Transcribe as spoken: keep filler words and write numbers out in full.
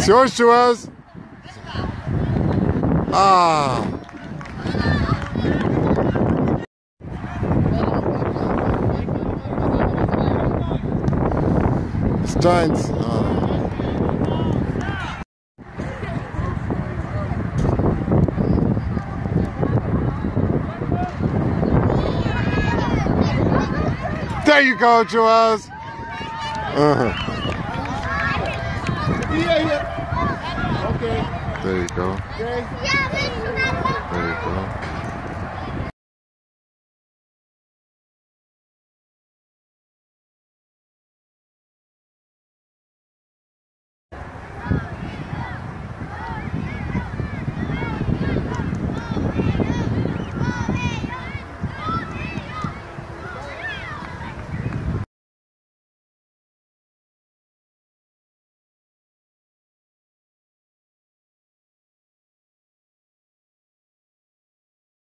It's yours, Juelz. Ah. Steins. Ah. There you go, Juelz. Uh-huh. Yeah, yeah. Okay. There you go. Okay. There you go.